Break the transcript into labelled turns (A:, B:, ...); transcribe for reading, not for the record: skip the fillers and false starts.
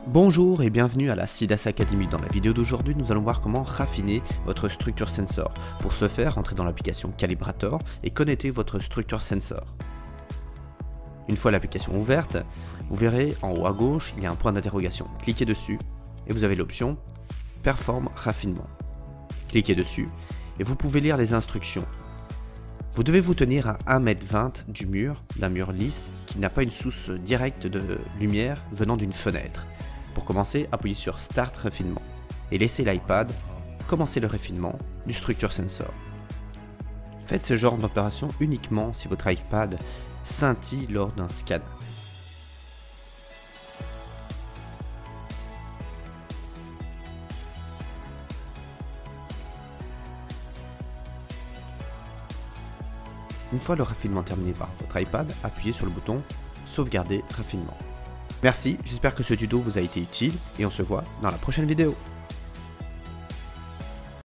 A: Bonjour et bienvenue à la SIDAS Academy. Dans la vidéo d'aujourd'hui, nous allons voir comment raffiner votre structure sensor. Pour ce faire, entrez dans l'application Calibrator et connectez votre structure sensor. Une fois l'application ouverte, vous verrez en haut à gauche, il y a un point d'interrogation. Cliquez dessus et vous avez l'option Perform raffinement. Cliquez dessus et vous pouvez lire les instructions. Vous devez vous tenir à 1,20 m du mur, d'un mur lisse qui n'a pas une source directe de lumière venant d'une fenêtre. Pour commencer, appuyez sur Start Raffinement et laissez l'iPad commencer le raffinement du structure sensor. Faites ce genre d'opération uniquement si votre iPad scintille lors d'un scan. Une fois le raffinement terminé par votre iPad, appuyez sur le bouton Sauvegarder raffinement. Merci, j'espère que ce tuto vous a été utile et on se voit dans la prochaine vidéo.